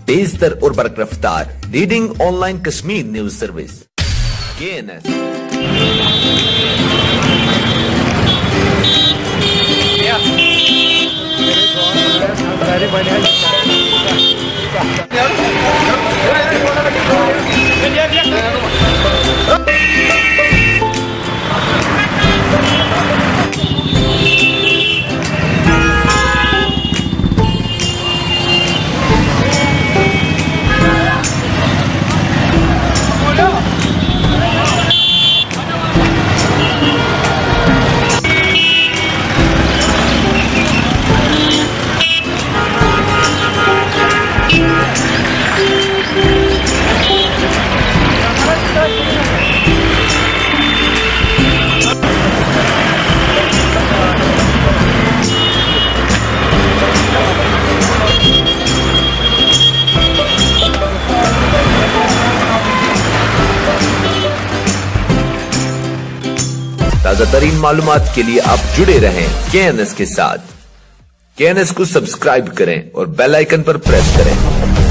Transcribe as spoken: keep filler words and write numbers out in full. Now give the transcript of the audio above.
तेज तर और बरक रफ्तार reading online Kashmir news service K N S. ताजा तरीन मालूमात के लिए आप जुड़े रहें के एन एस के साथ। के एन एस को सब्सक्राइब करें और बेल आइकन पर प्रेस करें।